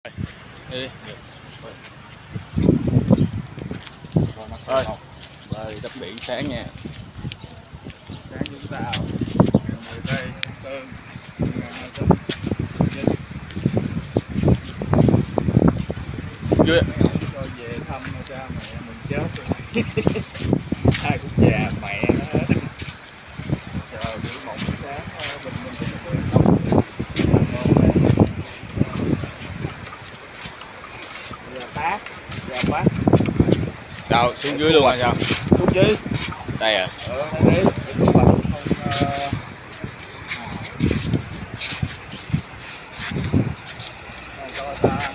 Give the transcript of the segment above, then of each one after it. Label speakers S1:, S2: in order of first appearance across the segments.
S1: Đi đi.
S2: Thôi,
S1: Bơi tắm biển sáng nha.
S2: sáng chúng ta ngồi đây Sơn
S1: Chưa.
S2: cho về thăm cha mẹ mình chết rồi. Ai cũng già mẹ nó hết. Chờ buổi một sáng bình minh trên bờ đông. Ra bác.
S1: Đâu xuống dưới luôn hay sao?
S2: Xuống dưới.
S1: Đây à?
S2: Đây đi. Thu hoạch không cho ta.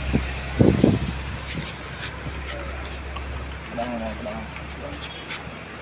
S2: Đâu.